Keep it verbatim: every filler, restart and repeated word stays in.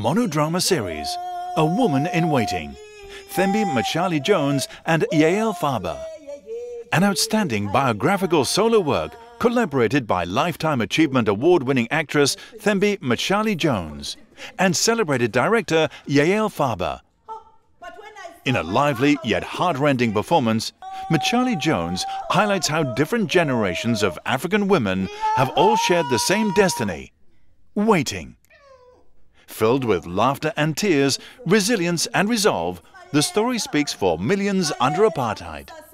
monodrama series, A Woman in Waiting, Thembi Mtshali-Jones and Yaël Farber. An outstanding biographical solo work collaborated by Lifetime Achievement Award-winning actress Thembi Mtshali-Jones and celebrated director Yaël Farber. In a lively yet heart-rending performance, Mtshali-Jones highlights how different generations of African women have all shared the same destiny: waiting. Filled with laughter and tears, resilience and resolve, the story speaks for millions under apartheid.